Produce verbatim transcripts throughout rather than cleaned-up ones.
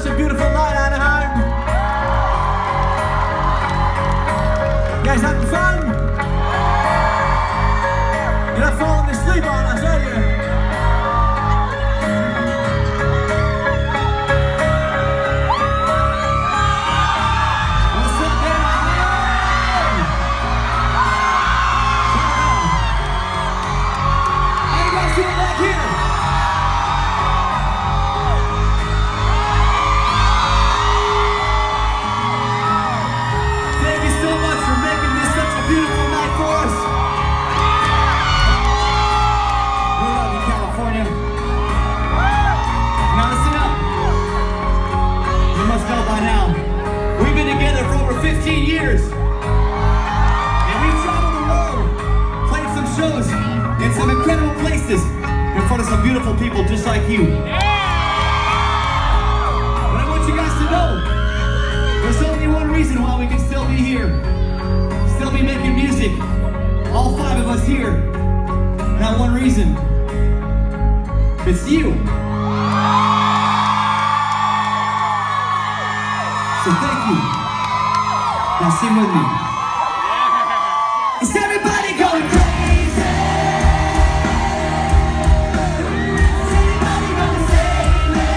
such a beautiful night, Anaheim. You guys having fun? You're not falling asleep on us, are you? What's up, Anaheim? How you guys doing back here? Thank you so much for making this such a beautiful night for us. We love you, California. Now listen up. You must know by now, we've been together for over fifteen years. And we've traveled the world, played some shows in some incredible places in front of some beautiful people just like you. But I want you guys to know, there's only one reason why we can still be here, still be making music, all five of us here. Not one reason. It's you. So thank you. Now sing with me. Is everybody going crazy? Is anybody gonna save me?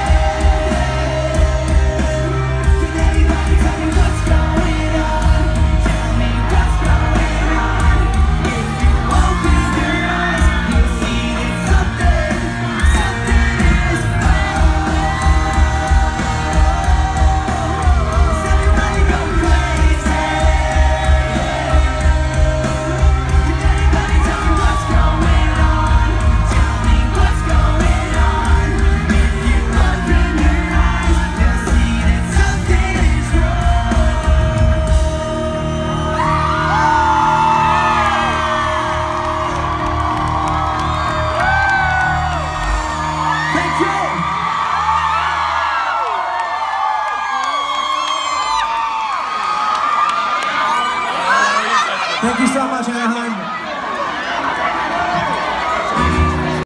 Can anybody tell me what's going on? Tell me what's going on. If you open your eyes, you'll see that something, something is wrong. Is everybody going crazy? Can anybody tell me what's going on? Tell me what's going on. If you open your eyes, you'll see that something is wrong. Thank you. Thank you so much, Anaheim.